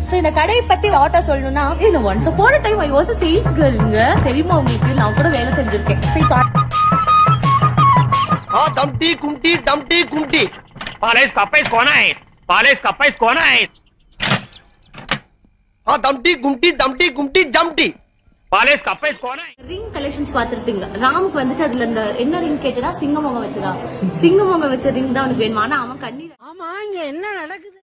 So இந்த கடையை பத்தி ஷார்ட்டா சொல்லணும்னா, இல்ல once upon a time I was a sales girlங்க. தெரியுமா உங்களுக்கு? நான் கூட வேலை செஞ்சிருக்கேன். दमटी कुमटी दमटी कुमटी पालेस कप्पेस कौन है? पालेस कप्पेस कौन है? दमटी कुमटी दमटी कुमटी जमटी पालेस कप्पेस कौन है? ரிங் கலெக்ஷன்ஸ் பாத்துருப்பீங்க. ராமுக்கு வந்துட்டு அதுல இந்த என்ன ரிங் கேட்டா சிங்கமோங்க வச்சதா. சிங்கமோங்க வச்ச ரிங் தான் அவனுக்கு வேணுமா? ஆனா அவன் கண்ணீர். ஆமா, இங்க என்ன நடக்குது?